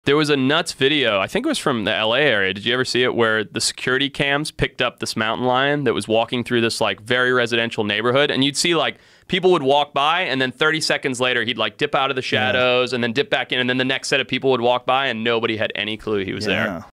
There was a nuts video, I think it was from the LA area. Did you ever see it, where the security cams picked up this mountain lion that was walking through this like very residential neighborhood, and you'd see like people would walk by, and then 30 seconds later he'd like dip out of the shadows and then dip back in, and then the next set of people would walk by and nobody had any clue he was there.